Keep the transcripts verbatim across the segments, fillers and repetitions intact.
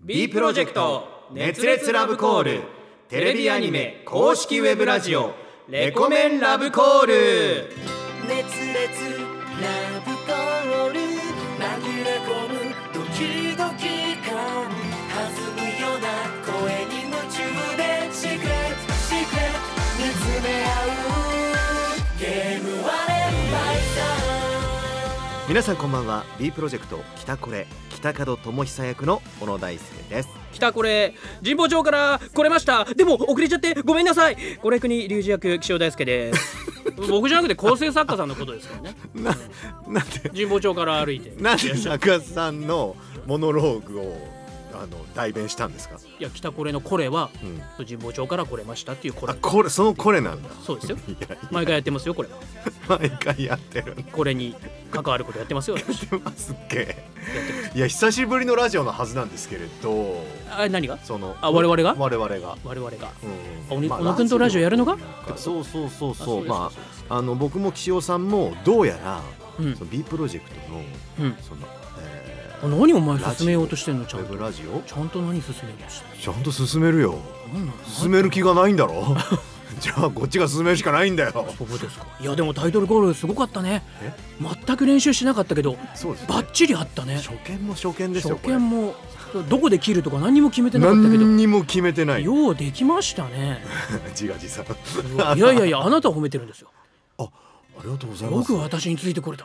B プロジェクト熱烈ラブコールテレビアニメ公式ウェブラジオレコメンラブコール。 熱烈ラブコール、紛れ込むドキドキ感、弾むような声に夢中でシークレットシークレット見つめ合うゲームは連敗さ。 皆さんこんばんは。 B プロジェクト北コレ北門智久役の小野大輔です。 北これ神保町から来れました。でも遅れちゃってごめんなさい。これ国龍二役岸尾大輔です僕じゃなくて構成作家さんのことですからねななんで神保町から歩いてなんで作家さんのモノローグをあの代弁したんですか？ いや北これのこれは、 うん、 神保町から来れましたっていうこれ。 あ、これそのこれなんだ。 そうですよいやいや毎回やってますよこれ。 毎回やってる。 これに関わることやってますよ。 やってますっけ。いや久しぶりのラジオのはずなんですけれど。 あ、何が？ そのあ、我々が？ 我々が我々が。 うん、 おに、 まあ、 小野くんとラジオやるのが？ そうそうそうそう。まああの僕も岸尾さんもどうやら、うん、その B プロジェクトの、うん、その。 何お前進めようとしてんの？ちゃんとウェブラジオちゃんと何進めようとしてんの？ ちゃんと進めるよ。進める気がないんだろじゃあこっちが進めるしかないんだよ。 そうですか。いやでもタイトルコールすごかったね。全く練習しなかったけどそうです、ね、バッチリあったね。 初見も初見ですよ。 初見もどこで切るとか何にも決めてなかったけど何にも決めてない。 ようできましたね自画自賛いやいやいやあなたを褒めてるんですよ。 あ、ありがとうございます。 よく私についてこれた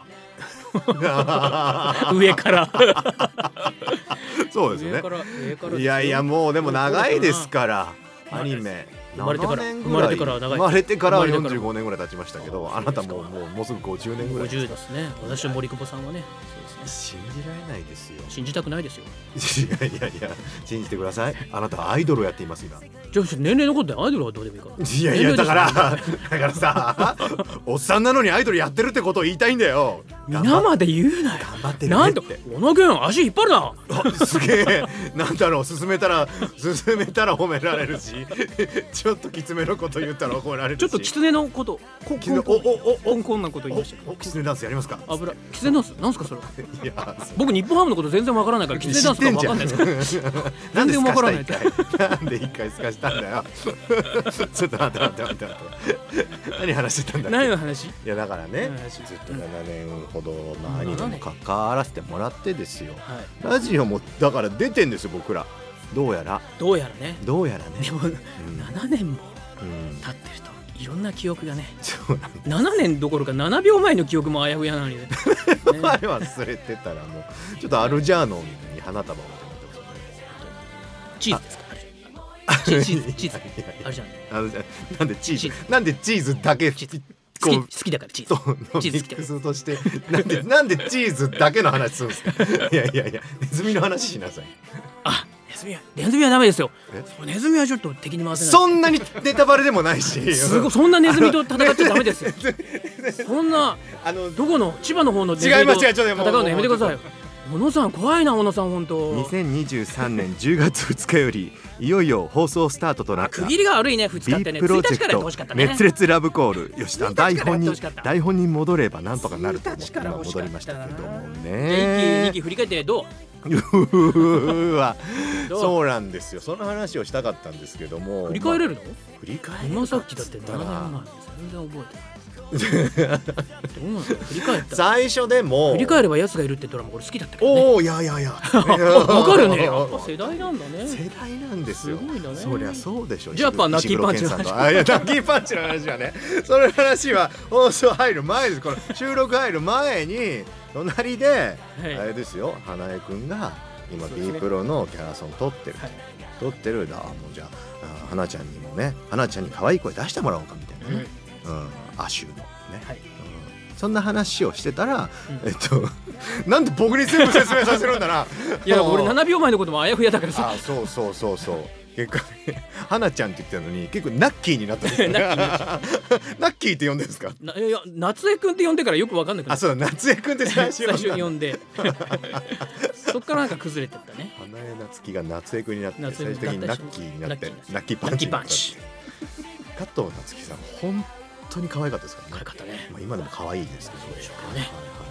上からそうですね。いやいやもうでも長いですからアニメ生まれてから生まれてから長い。生まれてからよんじゅうごねんぐらい経ちましたけど、あなたももうもうすぐごじゅうねんぐらい。 ごじゅうですね。私と森久保さんはね。 信じられないですよ。 信じたくないですよ。 いやいやいや信じてください。あなたはアイドルをやっています今。 じゃあ年齢のことでアイドルはどうでもいいから。 いやいやだからだからさおっさんなのにアイドルやってるってことを言いたいんだよ。 皆まで言うなよ。 頑張ってるねなんと小野君足引っ張るな。 すげえなんだろう進めたら進めたら褒められるしちょっときつめのこと言ったら褒められるし。 ちょっときつねのこときつねおおおおこんなこと言いましたけど。 きつねダンスやりますか？ 油きつねダンスなんすかそれ。 いや僕日本ハムのこと全然わからないからきつねダンスかわかんないですから全然わからない。 なんで一回すかしたんだよちょっと待って待って待って待って何話してたんだっけ。 何の話？いやだからねずっとななねんほどまあアニメも関わらせてもらってですよ。ラジオもだから出てんですよ僕ら。どうやらどうやらねどうやらね。 でもななねんも経ってるといろんな記憶がね。ななねんどころかななびょうまえの記憶もあやふやなのにね前忘れてたらもうちょっとアルジャーノンに花束を持ってますね。 チーズですか？チーズチーズあるじゃん。 なんでチーズなんでチーズだけ好き好きだからチーズチーズ好きだからとしてなんでなんでチーズだけの話するんですか？いやいやいやネズミの話しなさい。 あネズミはネズミはダメですよ。ネズミはちょっと敵に回せない。 そんなにネタバレでもないしすごいそんなネズミと戦っちゃダメですよそんなあのどこの千葉の方のネズミと戦うのやめてください。小野さん怖いな小野さん本当。 にせんにじゅうさんねんじゅうがつふつかよりいよいよ放送スタートとなった区切りが悪いねふつかってね。 B プロジェクト熱烈ラブコール吉田台本に台本に戻ればなんとかなると思って今戻りましたけどもね。 いっきにき振り返ってどううわそうなんですよ。その話をしたかったんですけども振り返れるの？ 振り返る今さっきだってななねんまえ全然覚えてないどうなん振り返った最初でも振り返れば奴がいるってドラマこれ好きだったけどね。 おおいやいやいやわかるね。やっぱ世代なんだね。 世代なんですよ。 すごいんだね。 そりゃそうでしょ。 じゃあやっぱナッキーパンチの話。 あいやナッキーパンチの話はねその話は放送入る前です。この収録入る前に隣であれですよ花江くんが今 B プロのキャラソン撮ってる撮ってるだもうじゃあ花ちゃんにもね花ちゃんに可愛い声出してもらおうかみたいなね。うんアシュのね。そんな話をしてたら、えっとなんで僕に全部説明させるんだな。 いや俺ななびょうまえのこともあやふやだからさ。 あそうそうそうそう結果花ちゃんって言ってたのに結構ナッキーになったんですよナッキーって呼んでるんですか？ いや夏江くんって呼んでからよく分かんなくなった。 あそう夏江くんって最初最初に呼んでそっからなんか崩れてったね。 花江夏樹が夏江くんになって最終的にナッキーになってナッキーパンチになった加藤夏樹さん本当に可愛かったですからね。 可愛かったね。 まあ今でも可愛いですけど。 そうでしょうね。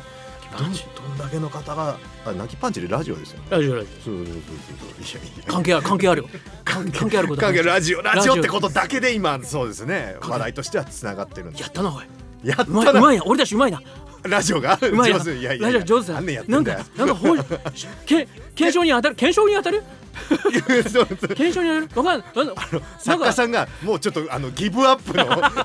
パンチどんだけの方があ泣きパンチでラジオですよね。 ラジオラジそうそうそうそう。いやいやオ関係ある関係あるよ関係あること関係ラジオラジオってことだけで今そうですね話題としてはつながってるんです。 やったなおいやったうまいうまいな俺たちうまいなラジオがうまいな上手。いやいやラジオ上手だあんねんやってなんんだよかなんかほいけ検証に当たる検証に当たるそうそう検証に当たるわかんない作家さんがもうちょっとあのギブアップの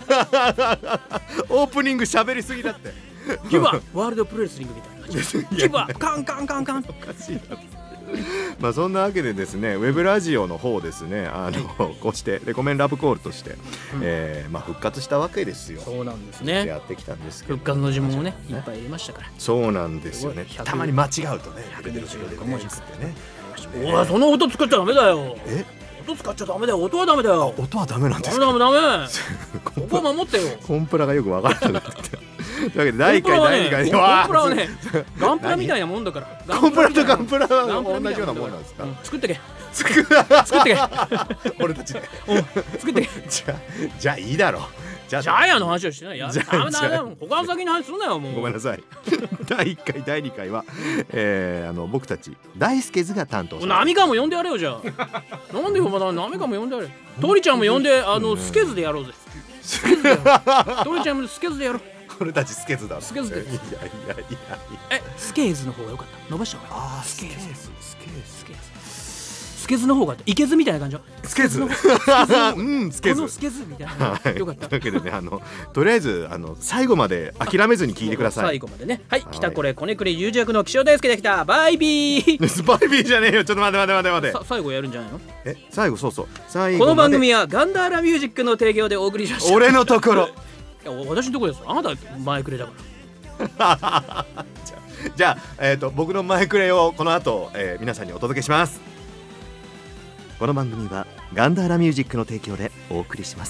オープニング喋りすぎだってギブアワールドプロレスリングみたいな感じギブアカンカンカンカンおかしいな。まあそんなわけでですねウェブラジオの方ですねあのこうしてレコメンラブコールとして、うんえーまあ、復活したわけですよ。 そうなんですねやってきたんですけど復活の呪文をねいっぱい入れましたからそうなんですよね。 すごいたまに間違うとねひゃくにじゅうご文字ってねおいその音使っちゃダメだよえ音使っちゃダメだよ音はダメだよ音はダメなんでダすか。 メダメダメコンここは守ってよコンプラがよくわからなくなってきたというわけでだいいっかいコンだいにかいプラはねコンプラはねガンプラみたいなもんだからコンプラとガンプラガはンプラみたい同じようなもんなんですか。 うん作ってけ作作ってけ俺たちでお作ってけじゃあじゃあいいだろう。じゃあジャイアンの話をしてないやじゃあダメダメじゃあ他の先の話すんなよもうごめんなさいだいいっかいだいにかいは、えー、あの僕たち大輔図が担当します。 ナミカも呼んでやれよじゃあなんでよまだナミカも呼んでやれトリちゃんも呼んであのスケズでやろうぜスケズでやろうトリちゃんもスケズでやろう俺たちスケズだスケズでいやいやいやいやえスケーズの方が良かった伸ばした方が良かったあースケーズスケズスケーズスケーズスケズの方がいけずみたいな感じスケズのうんスケズこのスケズみたいなはいよかったというわけでねあのとりあえずあの最後まで諦めずに聞いてください。 最後までねはいはい北これこねくり友弱の気象大輔できたバイビースパイビーじゃねえよちょっと待って待って待って待ってさ最後やるんじゃないのえ最後そうそう最後この番まで組はガンダーラミュージックの提供でお送りしました俺のところいや私のところですあなた前くれだからじゃあ、じゃあえー、と僕の前くれをこの後、えー、皆さんにお届けします。この番組はガンダーラミュージックの提供でお送りします。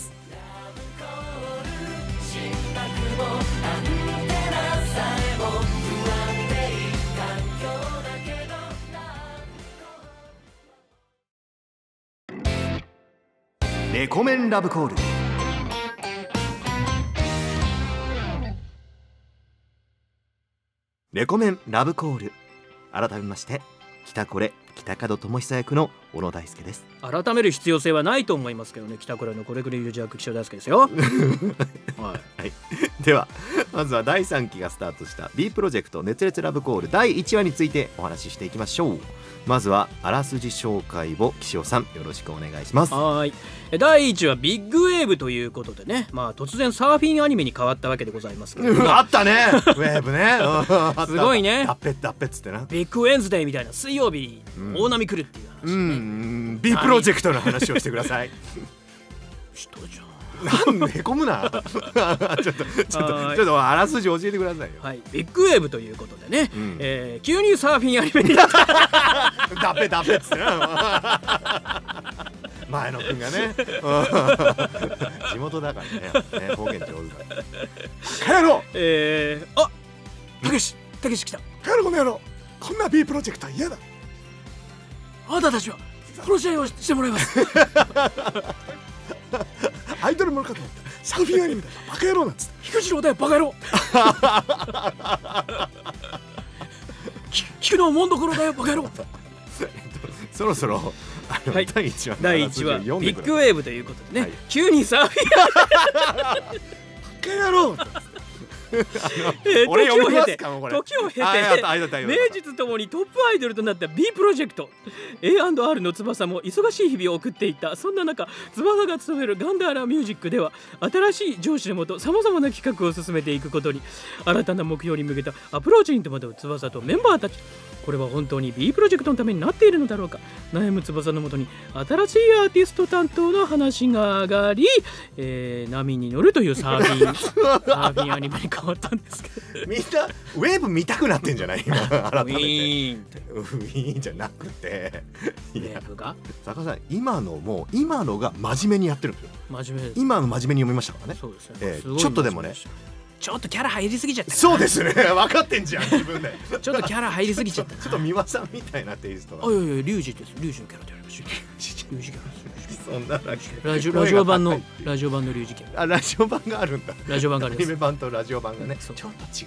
レコメンラブコールレコメンラブコール改めまして北これ北門智久役の小野大輔です。 改める必要性はないと思いますけどね北これのこれくり友弱気象大輔ですよはい、 はい、ではまずはだいさんきがスタートした B プロジェクト熱烈ラブコールだいいちわについてお話ししていきましょう。まずはあらすじ紹介を岸尾さんよろしくお願いします。 はいだいいちわビッグウェーブということでねまあ突然サーフィンアニメに変わったわけでございますけどうんあったねウェーブねすごいねダッペッダッペッつってなビッグウェンズデーみたいな水曜日うん大波来るっていう話、 うねん B プロジェクトの話をしてください。 知ったじゃんなんでへこむなちょっとちょっとちょっとちょっとあらすじ教えてくださいよ。 はいビッグウェーブということでね、 うんえー急にサーフィンアニメになったダペダペっつってな前野くんがね地元だからね方言上手だ帰ろうえー、あたけしたけし来た帰ろうこの野郎こんな B プロジェクトは嫌だ。 あなたたちは殺し合いをしてもらいますアイドルものかと思ったサーフィンアニメだバカ野郎なんつって菊次郎だよバカ野郎き菊のもんどころだよバカ野郎そろそろあの、 はい、 だいいちわのだいいちわビッグウェーブということでね、 はい、 急にサーフィンバカ野郎えー俺読みま時を経てすかもうこれ時を経てあやったあやったあやった名実ともにトップアイドルとなった B プロジェクト エーアンドアール の翼も忙しい日々を送っていた。そんな中翼が務めるガンダーラミュージックでは新しい上司のもとさまざまな企画を進めていくことに新たな目標に向けたアプローチに戸惑う翼とメンバーたち。これは本当に B プロジェクトのためになっているのだろうか。悩む翼のもとに新しいアーティスト担当の話が上がり、えー、波に乗るというサーフィンサーフィンアニメに変わったんですけどみんなウェーブ見たくなってんじゃない今改めてウィーンってウィーンじゃなくてウェーブが坂さん今のも今のが真面目にやってるんですよ。 真面目です。 今の真面目に読みましたからね。 そうですね、 えーすごいちょっとでもねちょっとキャラ入りすぎちゃったかな。 そうですね分かってんじゃん自分でちょっとキャラ入りすぎちゃったちょっと美輪さんみたいなテイストがあいやいやリュウジですリュウジのキャラでやりましたリュウジキャラそんなだけラジオラジオ版のラジオ版のリュウジキャラあラジオ版があるんだラジオ版がありますアニメ版とラジオ版がねちそうょっと違うっていう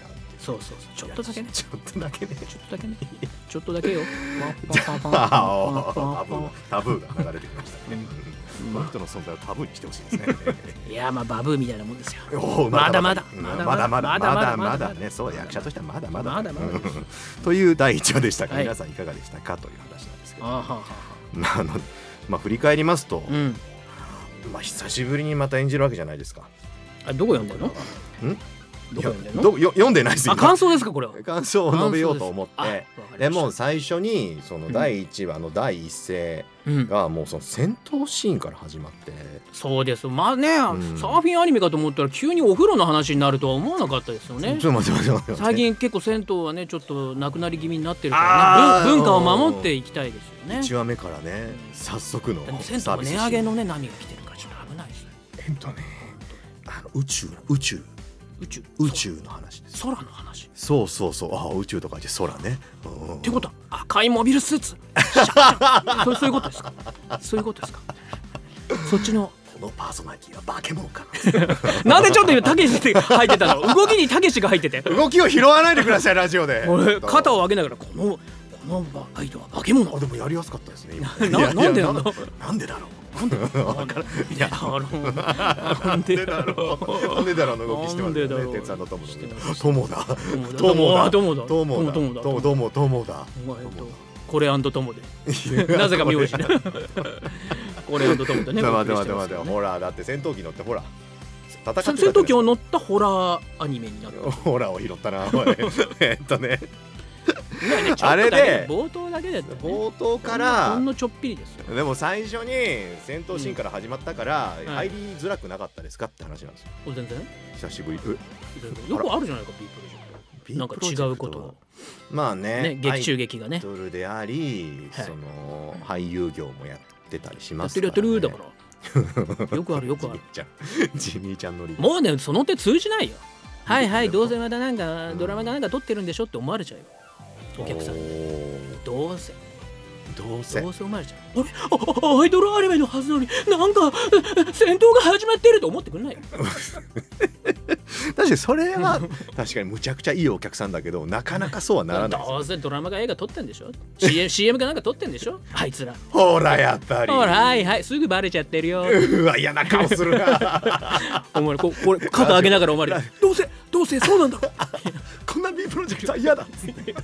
そうそうそう、ちょっとだけね、 ちょっとだけね、 ちょっとだけね、ちょっとだけよ。 タブータブーが流れてきましたね。この人の存在をタブーにしてほしいですね。 いや、まあバブーみたいなもんですよ。 まだまだまだまだまだまだまだね、そう役者としてはまだまだというだいいちわでしたが、皆さんいかがでしたかという話なんですけど、まああのまあ振り返りますと、まあ久しぶりにまた演じるわけじゃないですか。 あ、どこ読んでるの？ん？どこ読んでるの？ よ読んでないですよ。 あ、感想ですかこれは。 感想を述べようと思って、でも最初にそのだいいちわのだい一声がもうその戦闘シーンから始まって、 そうです。まあね、サーフィンアニメかと思ったら急にお風呂の話になるとは思わなかったですよね。 ちょっと待って待って待って。 最近結構銭湯はねちょっとなくなり気味になってるからね、文化を守っていきたいですよね。いちわめからね、早速の銭湯も値上げのね波が来てるからちょっと危ないですね。 えっとね、あの宇宙宇宙宇宙宇宙の話です。 空の話。 そうそうそう、あ、宇宙とか言って空ね。 ってことは赤いモビルスーツ。そうそういうことですか。そういうことですか。そっちのこのパーソナリティは化け物かな。なんでちょっと今たけしって入ってたの？動きにたけしが入ってて。 動きを拾わないでくださいラジオで。 俺肩を上げながらこのこのアイドは化け物。 あ、でもやりやすかったですね。 ななんでなの？ なんでだろう。 なんでだろう。いや、 なんでだろう。なんでだろうの動きしてますね。鉄さんの友の友だ。 友だ。友だ。 友だ。友友だ。 これアンド友で。なぜか名字。これアンド友でね。 待って待って待って。ほらだって戦闘機乗ってほら。 戦闘機を乗ったホラーアニメになる。 ホラーを拾ったな。えっとね。 あれで冒頭だけで冒頭からほんのちょっぴりですよ。 でも最初に戦闘シーンから始まったから入りづらくなかったですかって話なんですよ。 全然久しぶり。 よくあるじゃないか B プロジェクト。なんか違うことまあね、 劇中劇がねアイドルでありその俳優業もやってたりしますからね。やってるやってるだからよくあるよくある。 ジミーちゃんのりもうねその手通じないよ。はいはい、どうせまたなんかドラマがなんか撮ってるんでしょって思われちゃうよお客さん。どうせどうせどうせ思われちゃう。あれあアイドルアニメのはずなのになんか戦闘が始まってると思ってくんないよ。 確かにそれは確かにむちゃくちゃいいお客さんだけどなかなかそうはならない。 どうせドラマが映画撮ってんでしょ。 シーエム, シーエム かなんか撮ってんでしょあいつら。 ほらやっぱりほらはいはいすぐバレちゃってるよ。 うわ嫌な顔するな。 お前ここれ肩上げながらお前どうせどうせそうなんだろこんな B プロジェクトは嫌だ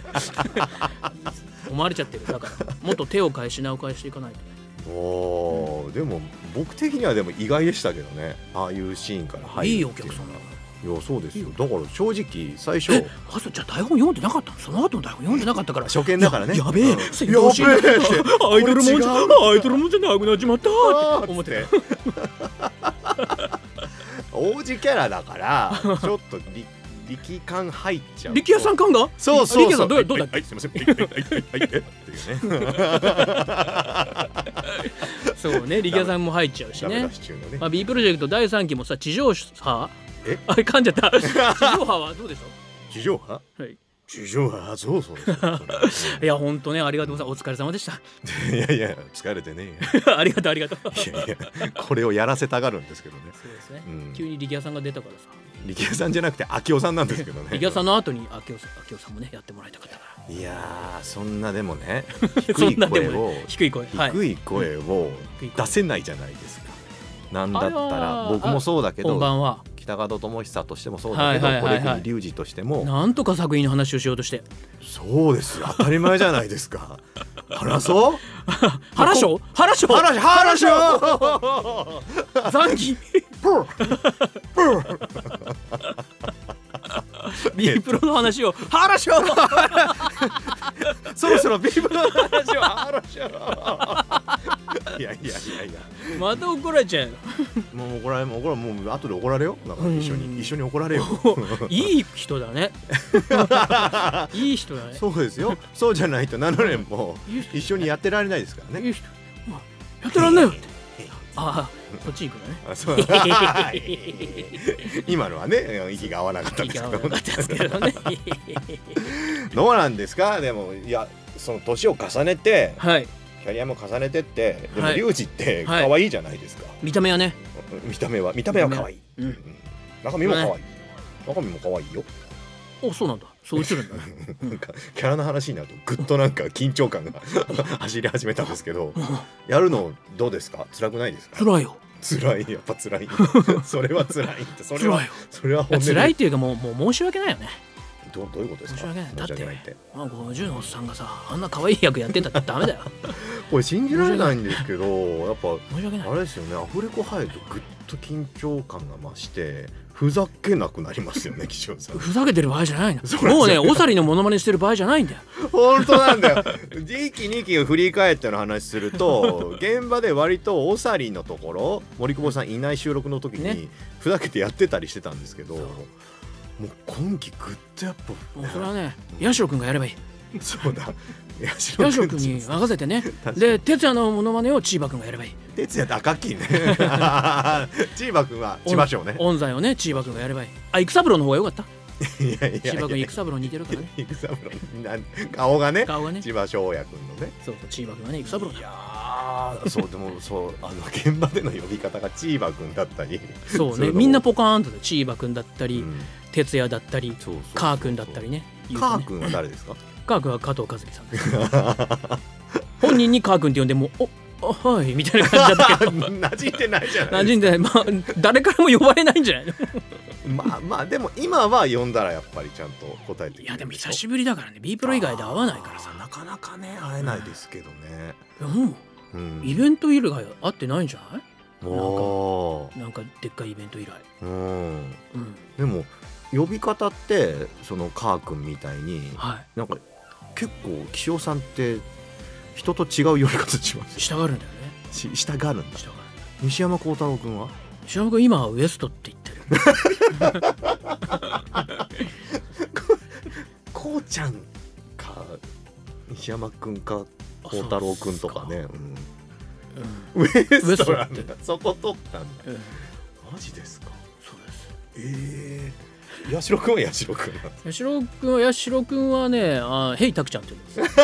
思われちゃってる。だからもっと手を変え品を変えしていかないとね。 おーでも僕的にはでも意外でしたけどね、ああいうシーンから入る。 いいお客さんだ。 いやそうですよ。だから正直最初あそうじゃあ台本読んでなかったの。その後の台本読んでなかったから初見だからね。 やべえ戦闘シーンアイドルもんじゃアイドルもんじゃなくなっちまったって思って王子キャラだからちょっと力感入っちゃう。 力也さん感がそうそうそう。 力也さんどうどうだっけ。 はいすみません。はいはいはいはいっていうね。 そうね力也さんも入っちゃうしね。まあ B プロジェクトだいさんきもさ地上波えあれ噛んじゃった。地上波はどうでしょう。 地上波はい地上波そうそうですいや本当ねありがとうございます。お疲れ様でした。 いやいや疲れてねありがとうありがとう。 いやいやこれをやらせたがるんですけどね。 そうですね急に力也さんが出たからさ。 力也さんじゃなくて明夫さんなんですけどね。 力也さんの後に明夫さん明夫さんもねやってもらいたかったから。 いやーそんなでもね低い声を低い声低い声を出せないじゃないですか。なんだったら僕もそうだけどこんばんは北門智久としてもそうだけどこれ国隆二としてもなんとか作品の話をしようとして。 そうですよ当たり前じゃないですか。話そう話しょう話しょう話話しょう残機B プロの話を話しょうそろそろ B プロの話を話しょういやいやいやいやまた怒られちゃうよ。 もう怒られもう怒られもう後で怒られよ。だから一緒に一緒に怒られよ。 いい人だね。いい人だね。 そうですよ。そうじゃないとなの年も一緒にやってられないですからね。 いい人やってらんないよって。ああこっち行くのね。 そう今のはね息が合わなかったんですけどね。どうなんですか。でもいやその年を重ねて、はい、キャリアも重ねてってでもリュウジって可愛いじゃないですか。 見た目はね。 見た目は見た目は可愛い。中身も可愛い。中身も可愛いよ。 おそうなんだ、そう映るんだねなんかキャラの話になるとぐっとなんか緊張感が走り始めたんですけど、やるのどうですか？辛くないですか？ 辛いよ。 辛い、やっぱ辛いそれは辛いって、それは辛いよ。 それは本音で辛いっていうかもうもう申し訳ないよね。 どうどういうことですか？ 申し訳ない。だって申し訳ないってまあごじゅうのおっさんがさあんな可愛い役やってんだってダメだよこれ信じられないんですけど、やっぱ申し訳ない。 あれですよね、アフレコ入るとぐっと緊張感が増してふざけなくなりますよね、岸本さん。 ふざけてる場合じゃないの。 そうなんですよもうねオサリのモノマネしてる場合じゃないんだよ。 本当なんだよ。いっきにきを振り返っての話すると現場で割とオサリのところ森久保さんいない収録の時に、 ね、 ふざけてやってたりしてたんですけど、もう今期ぐっとやっぱもうそれはね八代くんがやればいい。 そうだ、八八代くんに任せてね。で哲也のモノマネをチーバくんがやればいい。 哲也と赤木ねチーバくんは千葉賞ね。 音材をねチーバくんがやればいい。あ育三郎の方が良かった。 いやいや千葉くん育三郎似てるからね。 育三郎顔がね、 顔がね千葉翔也くんのね。 そうそうチーバくんはね育三郎だ。 いやーそうでもそうあの現場での呼び方がチーバくんだったり、 そうねみんなポカーンとチーバくんだったり、 うん、 哲也だったりそうそうそうカーくんだったりね。 カーくんは誰ですか？ カーくんは加藤和樹さんです。本人にカーくんって呼んでもおあはいみたいな感じだったけど馴染んでないじゃない馴染んでない。まあ誰からも呼ばれないんじゃないのまあまあでも今は呼んだらやっぱりちゃんと答えてくれる。 いやでも久しぶりだからね B プロ以外で会わないからさなかなかね会えないですけどね。 もう、 うん、イベント以来会ってないんじゃない？ おなんかでっかいイベント以来、 うん、 うん、 でも呼び方ってそのカー君みたいに、 はい、 なんか結構岸尾さんって人と違う呼び方します。 したがるんだよね。 ししたがるんだ。 したがる。 西山幸太郎君は？ 西山君今はウエストって言ってるこうちゃんか西山君か幸太郎君とかね。うん、ウエストなんだ。そこ取ったんだ、うん、マジですか？ そうです。 ええー、八代君は八代君なんです。 八代君は八代君はねあヘイタクちゃんって言うんです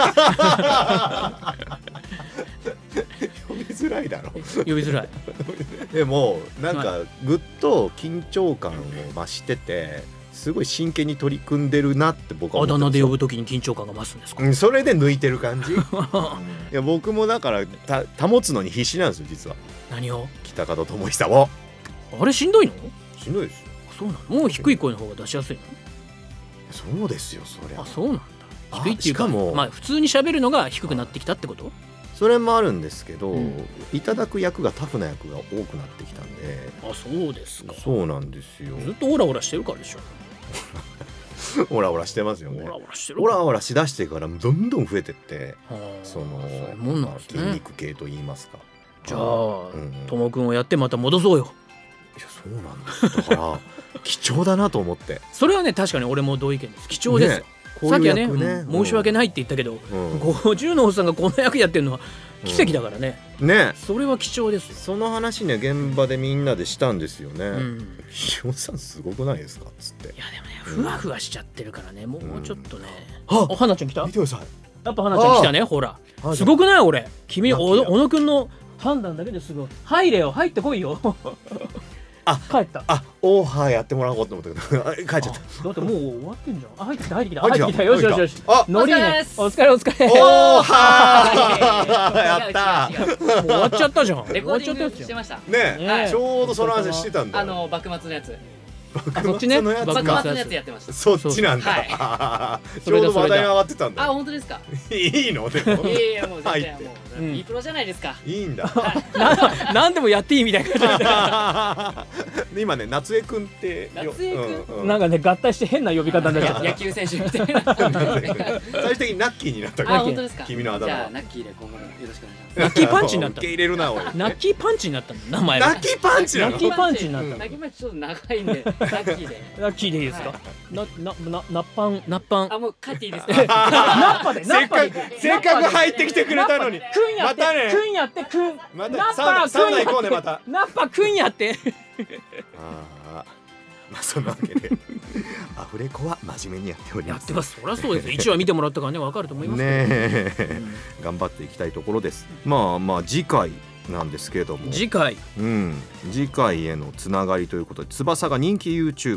呼びづらいだろ呼びづらいでもなんかぐっと緊張感を増しててすごい真剣に取り組んでるなって僕は思ってます。 あだ名で呼ぶときに緊張感が増すんですか？ うん、それで抜いてる感じいや僕もだからた保つのに必死なんですよ実は。 何を？ 北門智久を。 あれしんどいの？ しんどいですよ。 そうなの？もう低い声の方が出しやすいの？ そうですよそりゃ。 あそうなんだ。低いっていうかしかもまあ普通に喋るのが低くなってきたってこと？ それもあるんですけど、うん、いただく役がタフな役が多くなってきたんで。 あそうですか。 そうなんですよ。 ずっとオラオラしてるからでしょオラオラしてますよね。 オラオラしてる。 オラオラしだしてからどんどん増えてってそのそうもんなんですね、 筋肉系と言いますか。 じゃあともくんをやってまた戻そうよ。 いやそうなんですだから貴重だなと思ってそれはね確かに俺も同意見です。貴重です、ね、さっきはね、うん、申し訳ないって言ったけど、うん、ごじゅうのおっさんがこの役やってるのは奇跡だからね、うん、ねそれは貴重ですよ。 その話ね現場でみんなでしたんですよね。ひよさんすごくないですかっつって。 いやでもねふわふわしちゃってるからねもうちょっとね、うん、あお花ちゃん来た？ 見てください。 やっぱ花ちゃん来たね。ほらすごくない？俺君小野くんの判断だけですごい。入れよ入ってこいよあ帰った。 あオーハーやってもらおうと思ったけど帰っちゃった。 だってもう終わってんじゃん。あ入ってきた入ってきた入ってきた。よしよしよし。 あノリね。お疲れお疲れ。 オーハーやったー。もう終わっちゃったじゃん。 レコーディングしてました。 ねちょうどその話してたんだ。 あの幕末のやつ。 幕末のやつ幕末のやつやってました。 そっちなんだ。ちょうど話題が上がってたんだ。 あ本当ですか。 いいのでも。 いやいやもう全然もういいプロじゃないですか。 いいんだ。 何でもやっていいみたいな。 今ね夏江くんって夏江くんなんかね合体して変な呼び方になっちゃった。 野球選手みたいな。 最終的にナッキーになったから。 あ本当ですか。 君のあだ名。 じゃあナッキーで今後よろしくお願いします。 ナッキーパンチになった。 受け入れるなおい。 ナッキーパンチになったの名前。 ナッキーパンチなの。 ナッキーパンチになった。 ナッキーパンチちょっと長いんでナッキーで。 ナッキーでいいですか。なななナッパンナッパン。 あもう帰っていいですか。 ナッパでナッパで。 せっかく入ってきてくれたのに。 またね。くんやってくん。 またサウナ行こうねまた。 ナッパくんやって。 ああ。まあそんなわけでアフレコは真面目にやっております。 やってます。そりゃそうです。いちわ見てもらったからね分かると思いますね。頑張っていきたいところです。まあまあ次回なんですけれども次回うん次回へのつながりということで翼が人気 YouTube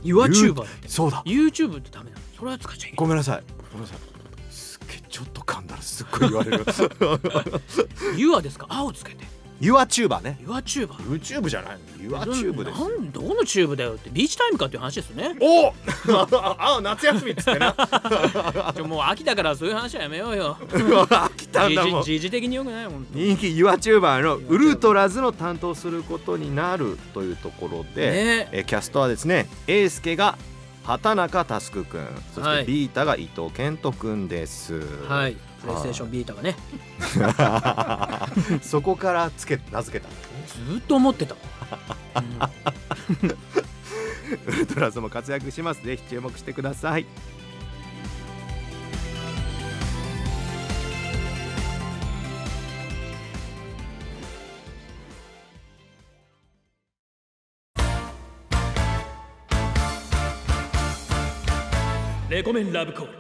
YouTuber そうだ YouTube ってダメだ。それは使っちゃいけない。 ごめんなさいごめんなさいすっげえちょっと噛んだらすっごい言われるユアですか。青つけて。 YouTuber ね。 YouTuber。 YouTube じゃない。YouTuber です。 なんどこのチューブだよってビーチタイムかっていう話ですよね。 おあ夏休みっつってな。 ちょもう秋だからそういう話はやめようよ。 飽きたんだもん。 時事的によくないもん。 人気 YouTuber のウルトラズの担当することになるというところで、ね、えキャストはですね、エースケが畑中佑くん、そしてビータが伊藤健人くんです。 はい。プレイステーションビータがね。 そこからつけ名付けた。 ずっと思ってた。 うん、ウルトラズも活躍します。ぜひ注目してください。 レコメンラブコール。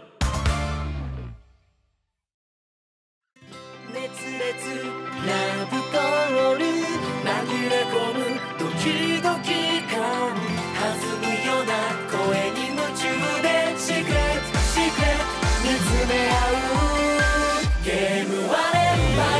熱烈ラブコール、紛れ込むドキドキ感、弾むような声に夢中でシークレットシークレット見つめ合うゲームは連敗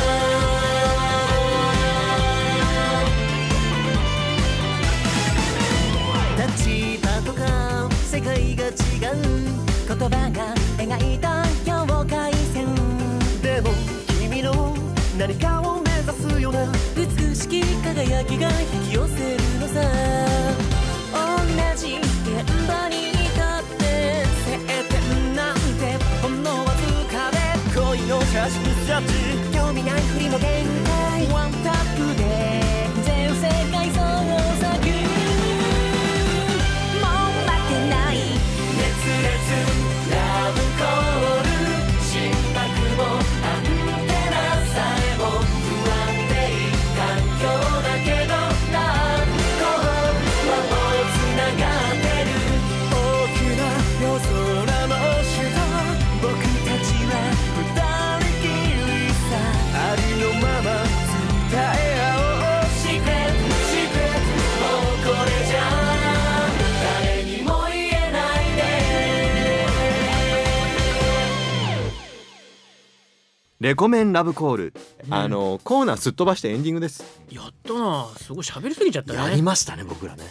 さ、立場とか世界が違う、言葉が描いた境界線でも君の何かを目指すような美しき輝きが引き寄せるのさ。同じ現場にいたって晴天なんてほんのわずかで、恋の写真ジャッジ興味ないふりも限界、ワンタップで全世界そうさぐラブコール、心拍もアンテナさえも不安定環境だけど、ラブコールはもうつながってる。大きな夜空の下、僕たちは二人きりさ、ありのまま伝え合おう。シークレットシークレット、もうこれじゃ誰にも言えないね。 レコメンラブコール、うん、あのコーナーすっ飛ばしてエンディングです。 やったな、すごい喋りすぎちゃったね。 やりましたね僕らね、 うん、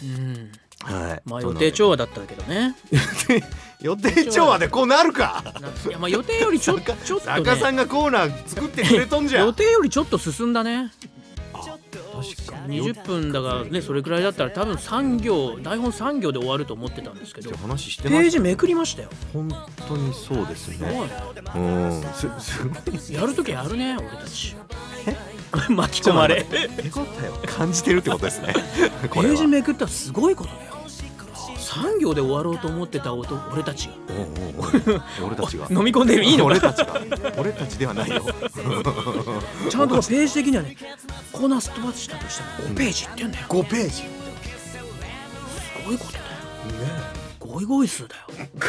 はい。 まあ予定調和だったけどね。 予定調和でこうなるか。 いやまあ予定よりちょっとちょっとね、 坂さんがコーナー作ってくれとんじゃん。 予定よりちょっと進んだね。 確かにじゅっぷんだからね、それくらいだったら多分さん行、台本さん行で終わると思ってたんですけど、 話してページめくりましたよ。 本当にそうですね。うんすすごいやるときやるね俺たち。巻き込まれ手応えを感じてるってことですね。 ページめくったらすごいことだよ。さん行で終わろうと思ってた俺たちが俺たちが飲み込んでる。いいの俺たちが俺たちではないよ。 ちゃんとページ的にはね、コーナーすっ飛ばしたとしてもごページいってんだよ。 ごページ、すごいことだよね。ゴイゴイ数だよ。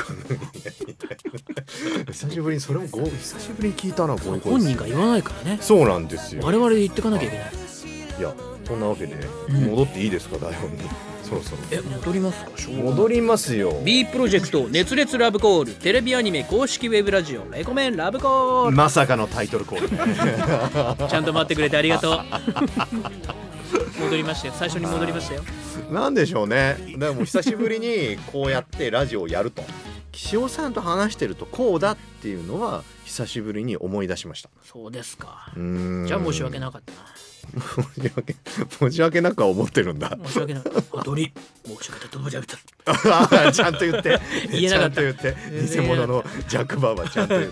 久しぶりにそれもご久しぶりに聞いたな。ゴイゴイ数本人が言わないからね。 そうなんですよ。 我々で言ってかなきゃいけない。 いやそんなわけで戻っていいですか、台本に。そろそろえ戻りますか。 戻りますよ。 B プロジェクト熱烈ラブコール、テレビアニメ公式ウェブラジオレコメンラブコール。 まさかのタイトルコール。 ちゃんと待ってくれてありがとう。戻りましたよ。最初に戻りましたよ。 なんでしょうね。でも久しぶりにこうやってラジオをやると、岸尾さんと話してるとこうだっていうのは久しぶりに思い出しました。 そうですか。 うーん、 じゃあ申し訳なかったな。 申し訳申し訳なくは思ってるんだ。 申し訳ない。あどり申し訳なかった。申し訳なかった。 ちゃんと言って言えなかった。 ちゃんと言って偽物のジャック・バーバーちゃんと言って。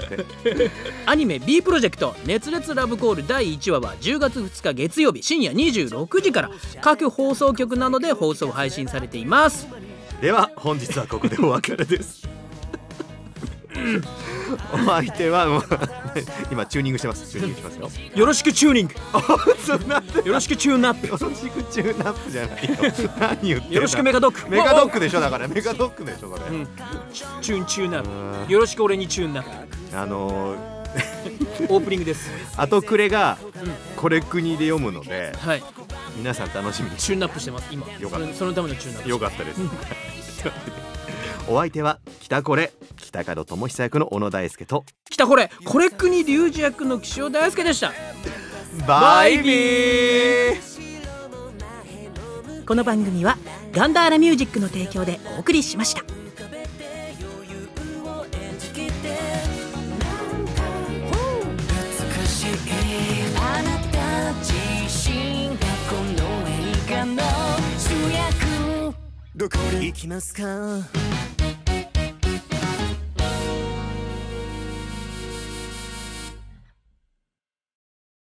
アニメ B プロジェクト熱烈ラブコールだいいちわはじゅうがつふつか月曜日深夜にじゅうろくじから各放送局などで放送配信されています。 では本日はここでお別れです。お相手はもう今チューニングしてます。チューニングしますよ。 よろしくチューニング。 そうなってよろしくチューナップ。 よろしくチューナップじゃないよ。何言ってんだ。 よろしくメガドック。 メガドックでしょ。だからメガドックでしょそれ、うん、 チューンチューナップ。よろしく俺にチューナップ。 あのー、 オープニングです。 後クレがこれ国で読むので、 はい、 皆さん楽しみに。 チューナップしてます今。 よかった。 そのためのチューナップ。 よかったです。 お相手は北これ北門智久役の小野大輔と北これこれ国隆二役の岸尾大輔でした。 バイビー。 この番組はガンダーラミュージックの提供でお送りしました。 美しいあなた自身がこの映画の主役。どこに行きますか？